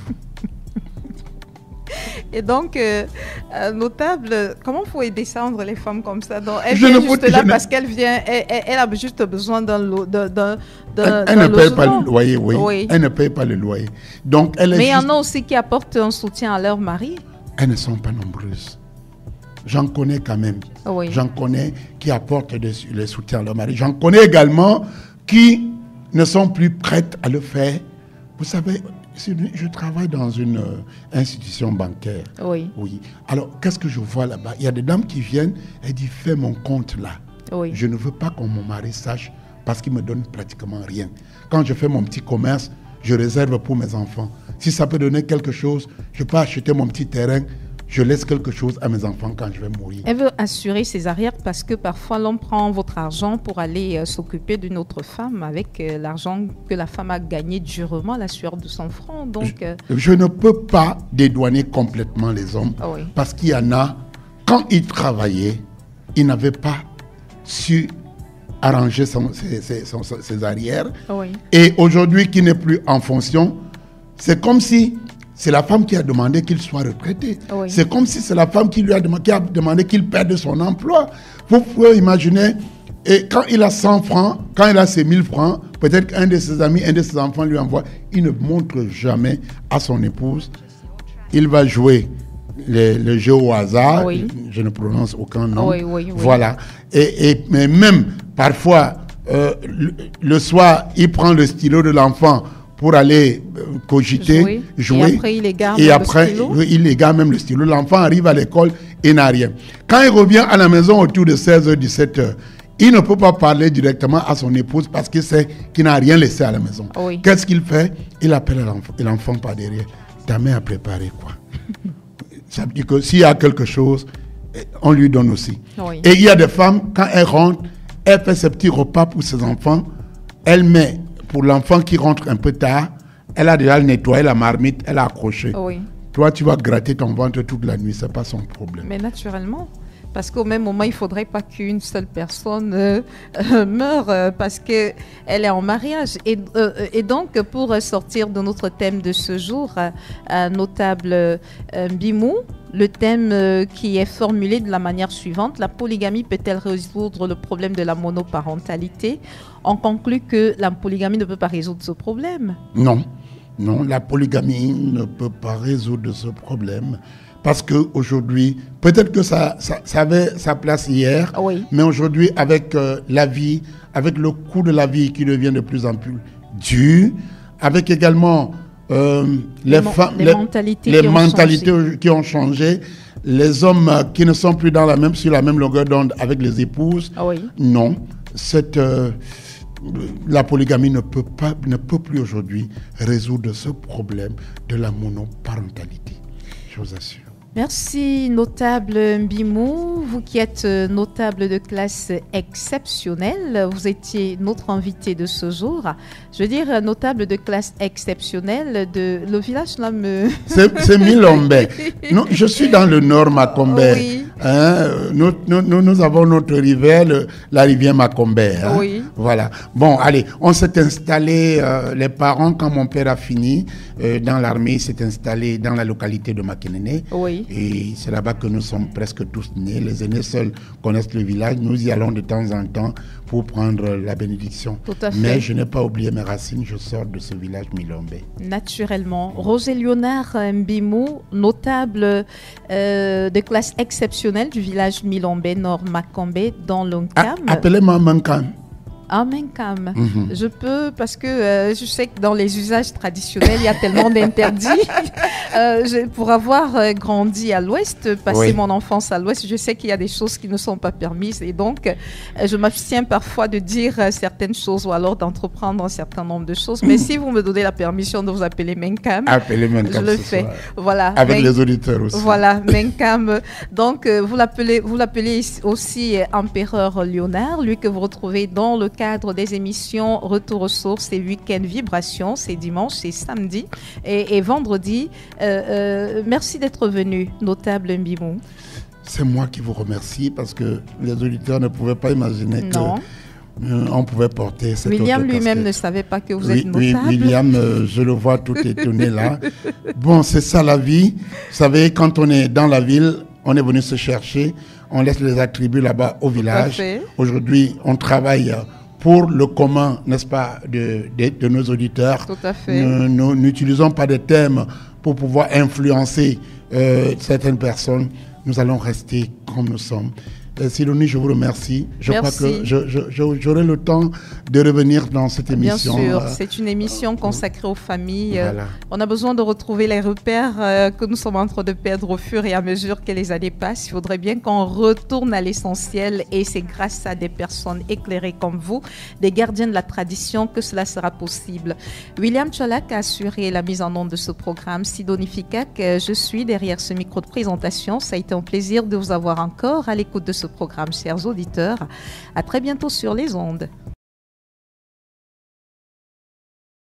Et donc, notable, comment vous pouvez descendre les femmes comme ça? Donc, elle vient juste là parce qu'elle vient, elle a juste besoin d'un Elle ne paye pas le loyer, oui. Elle ne paye pas le loyer. Donc, mais il y en a aussi qui apportent un soutien à leur mari. Elles ne sont pas nombreuses. J'en connais quand même. Oui. J'en connais qui apportent le soutien à leur mari. J'en connais également qui ne sont plus prêtes à le faire. Vous savez, je travaille dans une institution bancaire. Oui. Oui. Alors, qu'est-ce que je vois là-bas? Il y a des dames qui viennent et disent, fais mon compte là. Oui. Je ne veux pas que mon mari sache parce qu'il me donne pratiquement rien. Quand je fais mon petit commerce, je réserve pour mes enfants. Si ça peut donner quelque chose, je peux acheter mon petit terrain. Je laisse quelque chose à mes enfants quand je vais mourir. Elle veut assurer ses arrières parce que parfois l'homme prend votre argent pour aller s'occuper d'une autre femme avec l'argent que la femme a gagné durement à la sueur de son front. Donc, je ne peux pas dédouaner complètement les hommes parce qu'il y en a, quand ils travaillaient, ils n'avaient pas su arranger ses arrières. Oui. Et aujourd'hui, qui n'est plus en fonction, c'est comme si c'est la femme qui a demandé qu'il soit retraité. Oui. C'est comme si c'est la femme qui a demandé qu'il perde son emploi. Vous pouvez imaginer, et quand il a 100 francs, quand il a ses 1000 francs, peut-être qu'un de ses amis, un de ses enfants lui envoie, il ne montre jamais à son épouse. Il va jouer le jeu au hasard, oui. Je ne prononce aucun nom. Oui. Voilà. Mais même, parfois, le soir, il prend le stylo de l'enfant pour aller cogiter, jouer. Et après, il égare même le stylo. L'enfant arrive à l'école et n'a rien. Quand il revient à la maison autour de 16h, 17h, il ne peut pas parler directement à son épouse parce qu'il sait qu'il n'a rien laissé à la maison. Oui. Qu'est-ce qu'il fait? Il appelle l'enfant par derrière. Ta mère a préparé quoi? Ça veut dire que s'il y a quelque chose, on lui donne aussi. Oui. Et il y a des femmes, quand elles rentrent, elle fait ses petits repas pour ses enfants. Elle met... Pour l'enfant qui rentre un peu tard, elle a déjà nettoyé la marmite, elle a accroché. Oui. Toi, tu vas gratter ton ventre toute la nuit, ce n'est pas son problème. Mais naturellement, parce qu'au même moment, il ne faudrait pas qu'une seule personne meure parce qu'elle est en mariage. Et donc, pour sortir de notre thème de ce jour, notable Mbimou, le thème qui est formulé de la manière suivante: la polygamie peut-elle résoudre le problème de la monoparentalité? On conclut que la polygamie ne peut pas résoudre ce problème. Non, la polygamie ne peut pas résoudre ce problème. Parce qu'aujourd'hui, peut-être que ça avait sa place hier, oui. Mais aujourd'hui, avec la vie, avec le coût de la vie qui devient de plus en plus dur, avec également les mentalités qui ont changé, les hommes qui ne sont plus sur la même longueur d'onde avec les épouses, non, la polygamie ne peut plus aujourd'hui résoudre ce problème de la monoparentalité, je vous assure. Merci, notable Mbimou. Vous qui êtes notable de classe exceptionnelle, vous étiez notre invité de ce jour. Je veux dire, notable de classe exceptionnelle de le village là me... C'est Milombe. Non, je suis dans le nord Makombe. Oui. Hein, nous avons notre rivière, la rivière Makombe. Hein. Oui. Voilà. Bon, allez, on s'est installé, les parents, quand mon père a fini dans l'armée, il s'est installé dans la localité de Makenene. Oui. Et c'est là-bas que nous sommes presque tous nés. Les aînés seuls connaissent le village. Nous y allons de temps en temps pour prendre la bénédiction. Tout à fait. Mais je n'ai pas oublié mes racines. Je sors de ce village Milombe. Naturellement. Roger Léonard Mbimou, notable de classe exceptionnelle du village Milombe, Nord Makombe, dans l'Onkam. Appelez-moi Mankam. Ah, Menkam. Je peux, parce que je sais que dans les usages traditionnels, il y a tellement d'interdits. Pour avoir grandi à l'Ouest, passé mon enfance à l'Ouest, je sais qu'il y a des choses qui ne sont pas permises. Et donc, je m'abstiens parfois de dire certaines choses ou alors d'entreprendre un certain nombre de choses. Mais si vous me donnez la permission de vous appeler Menkam, je le fais. Voilà. Avec les auditeurs aussi. Voilà, Menkam. Donc, vous l'appelez aussi Empereur Léonard, lui que vous retrouvez dans le cadre des émissions Retour aux sources et Week-end Vibration. C'est dimanche, c'est samedi et vendredi. Merci d'être venu, notable Mbimou. C'est moi qui vous remercie parce que les auditeurs ne pouvaient pas imaginer qu'on pouvait porter cette William autre lui-même casquette. ne savait pas que vous êtes notable. Oui, William, je le vois tout étonné là. Bon, c'est ça la vie. Vous savez, quand on est dans la ville, on est venu se chercher, on laisse les attributs là-bas au village. Aujourd'hui, on travaille pour le commun, n'est-ce pas, de nos auditeurs. Tout à fait. Nous n'utilisons pas des thèmes pour pouvoir influencer certaines personnes. Nous allons rester comme nous sommes. Sidonie, je vous remercie. Je crois que j'aurai le temps de revenir dans cette émission. Bien sûr, c'est une émission consacrée aux familles. Voilà. On a besoin de retrouver les repères que nous sommes en train de perdre au fur et à mesure que les années passent. Il faudrait bien qu'on retourne à l'essentiel et c'est grâce à des personnes éclairées comme vous, des gardiens de la tradition, que cela sera possible. William Tcholak a assuré la mise en onde de ce programme. Sidonie Fikak, je suis derrière ce micro de présentation. Ça a été un plaisir de vous avoir encore à l'écoute de ce programme, chers auditeurs. À très bientôt sur les ondes.